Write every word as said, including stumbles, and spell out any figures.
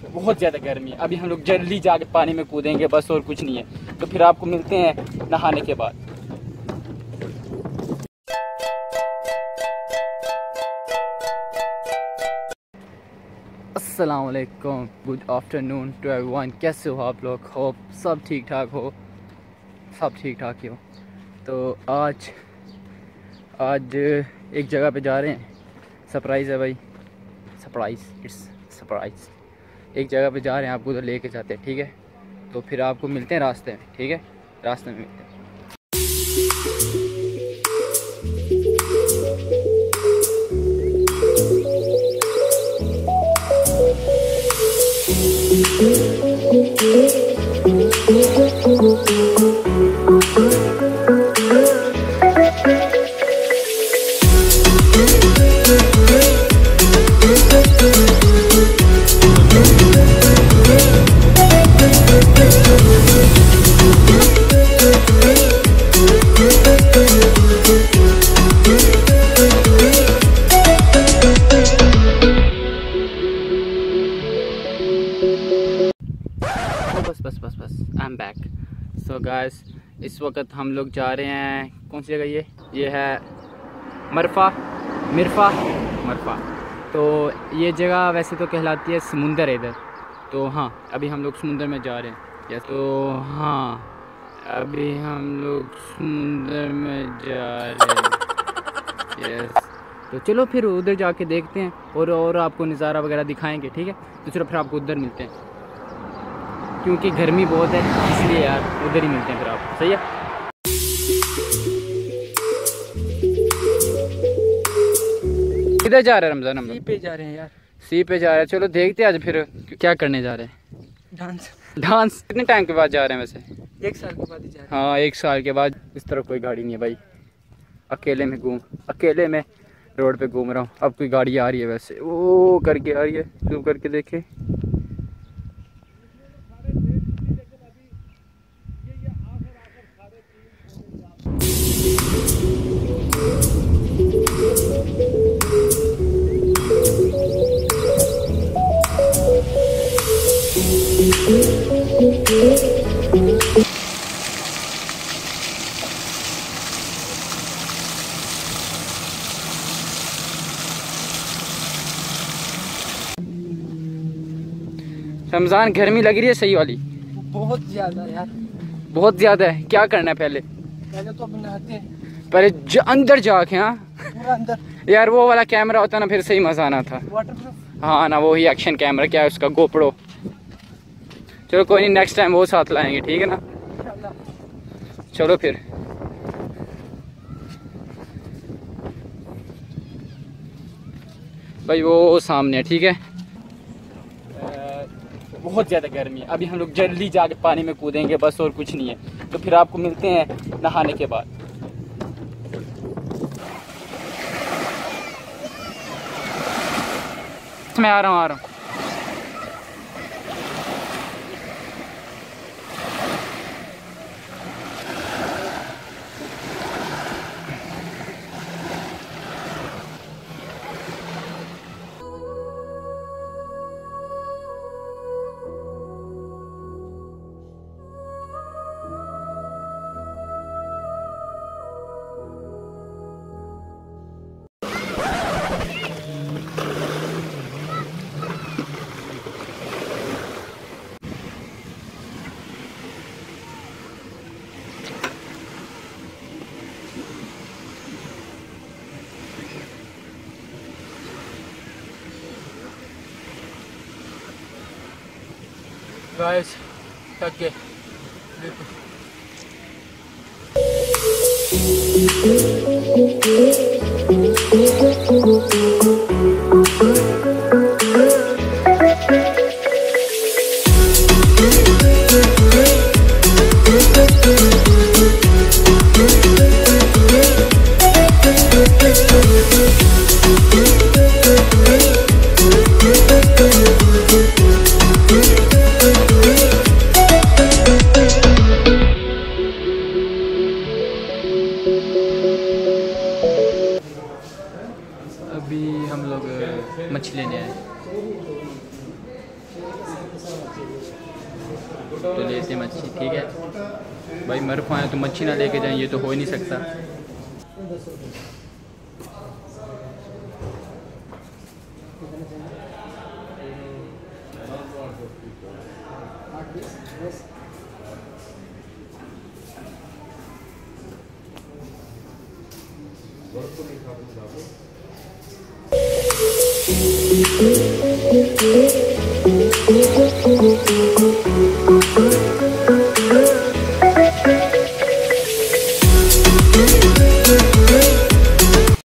बहुत ज़्यादा गर्मी है। अभी हम लोग जल्दी जाके पानी में कूदेंगे बस, और कुछ नहीं है। तो फिर आपको मिलते हैं नहाने के बाद। अस्सलाम वालेकुम, गुड आफ्टरनून टू एवरीवन। कैसे हो आप लोग? होप सब ठीक ठाक हो, सब ठीक ठाक ही हो। तो आज आज एक जगह पे जा रहे हैं। सरप्राइज़ है भाई, सरप्राइज़, इट्स सरप्राइज़। एक जगह पे जा रहे हैं, आपको उधर लेके जाते हैं, ठीक है? तो फिर आपको मिलते हैं रास्ते में, ठीक है? रास्ते में मिलते हैं। बस बस बस बस I am back. So guys, इस वक्त हम लोग जा रहे हैं, कौन सी जगह ये ये है मरफा, मिरफा, मरफा। तो ये जगह वैसे तो कहलाती है समुंदर है इधर। तो हाँ, अभी हम लोग समुंदर में जा रहे हैं। यस, तो हाँ, अभी हम लोग समुंदर में जा रहे हैं। यस, तो चलो फिर उधर जाके देखते हैं और और आपको नज़ारा वगैरह दिखाएंगे, ठीक है? तो चलो फिर आपको उधर मिलते हैं, क्योंकि गर्मी बहुत है इसलिए यार उधर ही मिलते हैं फिर आप। सही है? किधर जा रहे हैं रमजान? हम सी पे जा रहे हैं यार। सी पे जा रहे हैं। चलो देखते हैं आज फिर क्या करने जा रहे हैं। डांस। डांस कितने टाइम के बाद जा रहे हैं वैसे? एक साल के बाद ही जा रहे हैं। हाँ, एक साल के बाद। इस तरफ कोई गाड़ी नहीं है भाई, अकेले में घूम अकेले में रोड पे घूम रहा हूँ। अब कोई गाड़ी आ रही है वैसे, वो करके आ रही है, जूम करके देखे। रमज़ान, गर्मी लग रही है सही वाली? बहुत ज्यादा यार, बहुत ज़्यादा है। क्या करना है पहले? पहले तो अपन नहाते हैं। पहले ज, अंदर जाके। हाँ पूरा अंदर। यार वो वाला कैमरा होता ना, फिर सही मज़ा आना था। वाटरप्रूफ। हाँ ना, वही एक्शन कैमरा, क्या है उसका, गोप्रो। चलो कोई नहीं, नेक्स्ट टाइम वो साथ लाएंगे, ठीक है ना? चलो फिर। भाई वो सामने है, ठीक है? बहुत ज़्यादा गर्मी है। अभी हम लोग जल्दी जाके पानी में कूदेंगे बस, और कुछ नहीं है। तो फिर आपको मिलते हैं नहाने के बाद। मैं आ रहा हूँ आ रहा हूँ गाइस, थक गए। अभी हम लोग मछली लेने आए। तो लेते हैं मच्छी, ठीक है भाई। मरफा है तो मच्छी ना लेके जाएं, ये तो हो ही नहीं सकता।